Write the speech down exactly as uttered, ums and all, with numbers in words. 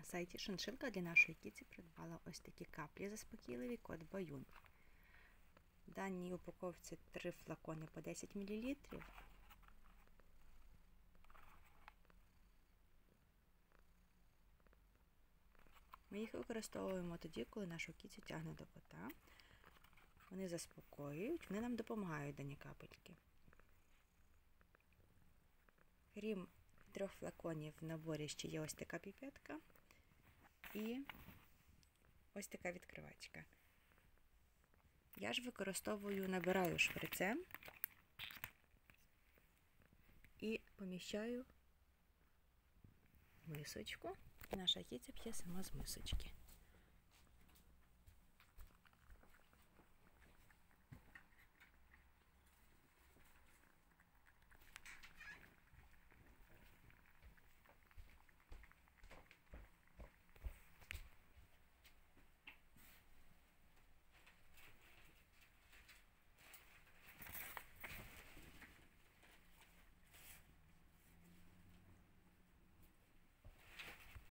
сайті Шиншилка для нашої кіці придбала ось такі каплі заспокійливі код Баюн. В даній упаковці три флакони по десять мілілітрів. Ми їх використовуємо тоді, коли нашу кіцю тягне до кота. Вони заспокоюють, вони нам допомагають, дані капельки. Крім трьох флаконів в наборі ще є ось така піпетка і ось така відкривачка. Я ж використовую, набираю шприцем і поміщаю в мисочку. І наша кіця п'є сама з мисочки.